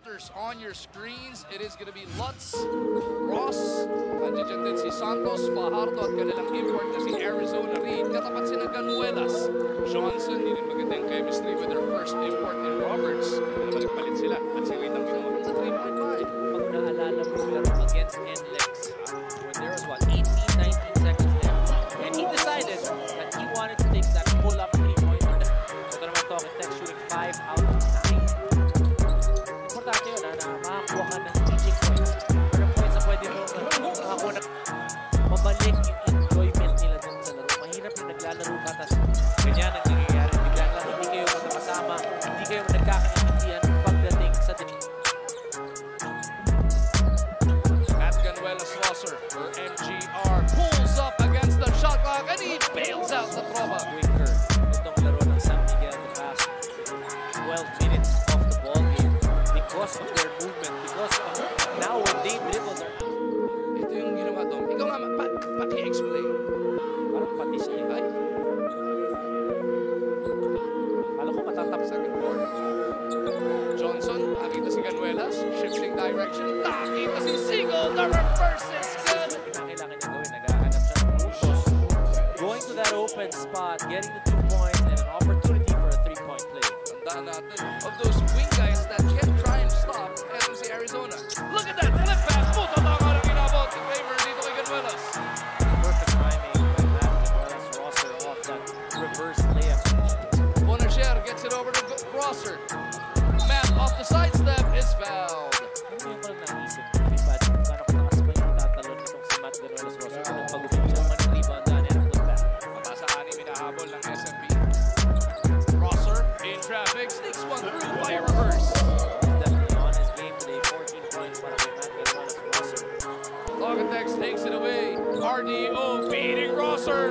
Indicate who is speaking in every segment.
Speaker 1: starters on your screens. It is going to be Lutz, Ross, nandiyan din si Santos, Fajardo at kanilang import na si Arizona Reed. Katapat si Ganuelas, Johnson, hindi rin magandang chemistry with their first import in Roberts. Nagpalit sila at si Reed ang ginawa sa 3.5.
Speaker 2: Pag naalala mo yung laro against NLEX, when there was what, 18, 19 seconds left, and he decided that he wanted to take that pull-up 3-pointer. Ito naman to, Tex shooting 5 out of 9. Importante yun na makakuha ka ng teaching points. Pero points na pwede mo makakuha na mabalik yung enjoyment nila dun sa laro. Mahirap yung naglalaro ka, tas ganyan ang nangyayari. Biglang lang hindi kayo magkakasama, hindi kayo nagkakaintindihan pagdating sa dinig.
Speaker 1: At Ganuelas Rosser for MGR pulls up against the shot clock and he bails out the tropa.
Speaker 2: Quicker itong laro ng San Miguel the past 12 minutes of the ball game because of their movement, because of now when they dribble their
Speaker 1: ito yung ginawa doon. Ikaw nga, paki-explain.
Speaker 2: parang patis niya.
Speaker 1: Ay,
Speaker 2: Alam ko matatap sa
Speaker 1: second board. Johnson, nakita si Ganuelas, shifting direction. Nakita si Seagull, the reverse is good.
Speaker 2: kailangan niya gawin. Naghahanap siya ng puntos. Going to that open spot, getting the 2 points and an opportunity for a 3-point play.
Speaker 1: Tandaan natin, of those wing guys that can try and stop, eto si Arizona. Look at that flip pass. Puta tanga lang inabot in favor dito kay Ganuelas.
Speaker 2: Perfect timing by Ganuelas Rosser off that reverse layup.
Speaker 1: Bonasher gets it over to Rosser. Matt off the sidestep is fouled.
Speaker 2: Ano yung parang naisip? But paano ko nakasabay yung tatalon nitong si Matt Ganuelas Rosser kung pag-ubig naman ng rebound daan and ang back.
Speaker 1: Mabasa ani minahabol ng SMP. Rosser in traffic, sneaks one through by a reverse.
Speaker 2: Definitely on his game today, 14 points para kay Matt Ganuelas Rosser.
Speaker 1: Logatex takes it away. RDO beating Rosser.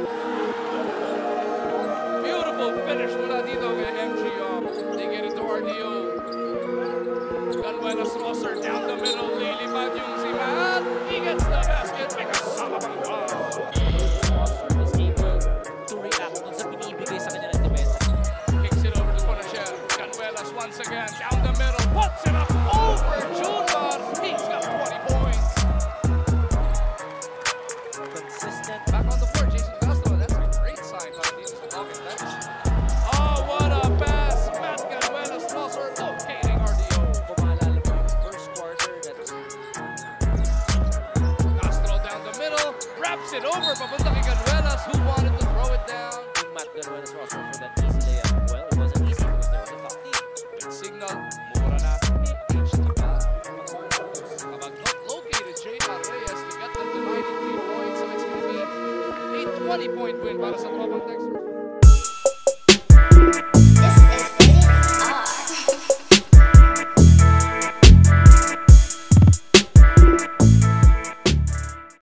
Speaker 1: Beautiful finish mula dito kay MGR. They get it to RDO. Ganuelas Rosser down the middle. Lilipad yung si Matt. He gets the basket because sama pang foul.
Speaker 2: Rosser was able to react dun sa binibigay sa kanya ng depensa.
Speaker 1: Kicks it over to Bonasher. Ganuelas once again down the middle. Puts it up over Junmar. He's got 20 points.
Speaker 2: Consistent.
Speaker 1: Back on the floor, Jason Castro. That's a great sign by the Logatex. Oh, what a pass. Matt Ganuelas Rosser locating RDO.
Speaker 2: Kung maalala mo yung first quarter that
Speaker 1: Castro down the middle. Wraps it over. Papunta kay Ganuelas who wanted to throw it down.
Speaker 2: yung Matt Ganuelas Rosser for that easy layup. Well, it wasn't easy because there was a foul.
Speaker 1: Big signal. Mura na. HT pa. Kapag located J.R. Reyes to get them to 93 points. So it's going to be a 20-point win para sa Tropang Texas.